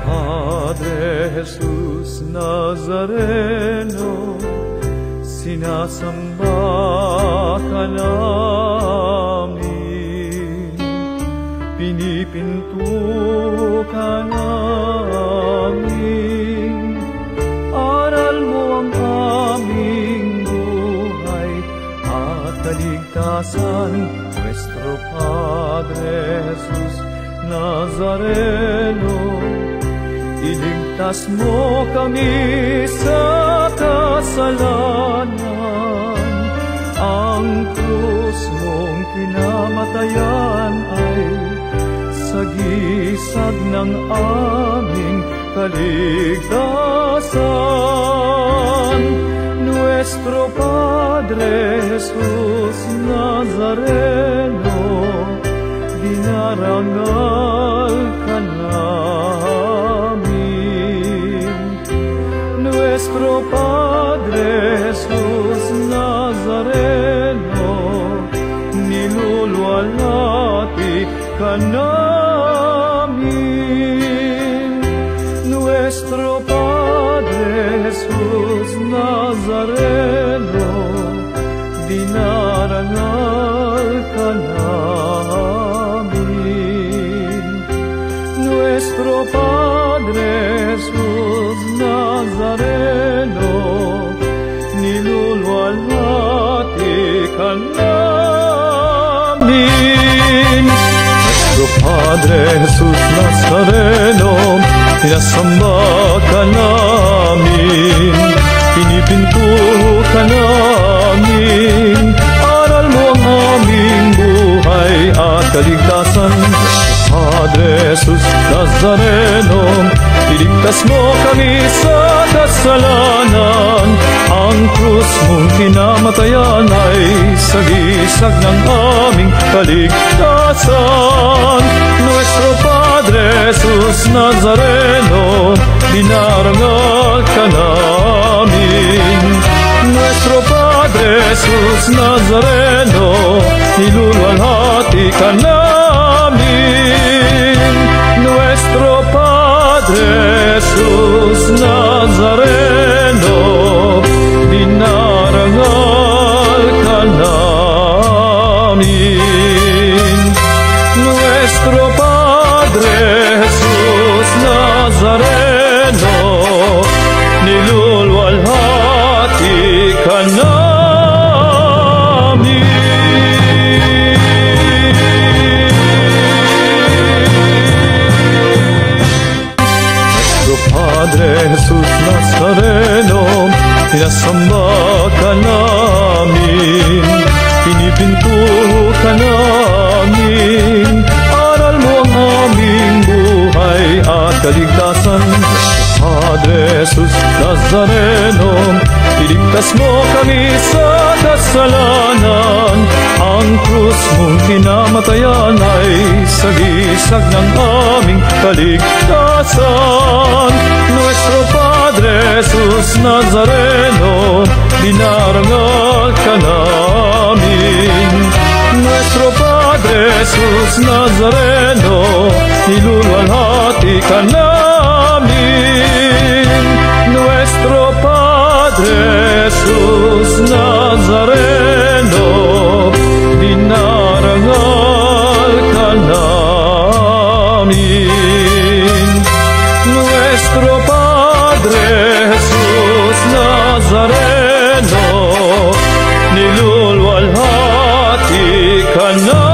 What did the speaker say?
Padre Jesus Nazareno, sinasamba ka namin, pinipinto ka namin, aral mo ang aming buhay at kaligtasan, Nuestro Padre Jesus Nazareno. Iligtas mo kami sa kasalanan, ang krus mong kinamatayan ay sagisag ng aming kaligtasan. Nuestro Padre Jesus Nazareno, dinarangal ka namin. Nuestro Padre Jesus Nazareno, niluluwalhati ka namin. Nuestro Padre Jesus Nazareno, dinarangal ka namin. Nuestro Padre Jesus Nazareno, niluluwalhati ka namin. Nuestro Padre Jesus Nazareno, sinasamba ka namin, pinipinto ka namin, aral mo ang aming buhay at kaligtasan. Padre Jesus Nazareno, iligtas mo kami sa kasalanan, ang krus mong kinamatayan ay sagisag ng aming kaligtasan. Nuestro Padre Jesus Nazareno, dinarangal ka namin. Nuestro Padre Jesus Nazareno, niluluwalhati ka namin. Nuestro Padre Jesus Nazareno, dinarangal ka namin. Nuestro Padre Jesus Nazareno, niluluwalhati ka namin. Nuestro Padre Jesus Nazareno, sinasamba ka namin, pinipinto ka namin, aral mo ang aming buhay at kaligtasan. Padre Jesus Nazareno, iligtas mo kami sa kasalanan, ang krus mong kinamatayan ay sagisag ng aming kaligtasan. Nuestro Padre Jesus Nazareno, dinarangal ka namin. Nuestro Padre Jesus Nazareno, niluluwalhati ka namin. Nuestro Padre Jesus Nazareno, dinarangal ka namin. Nuestro Padre Jesus Nazareno, niluluwalhati ka namin.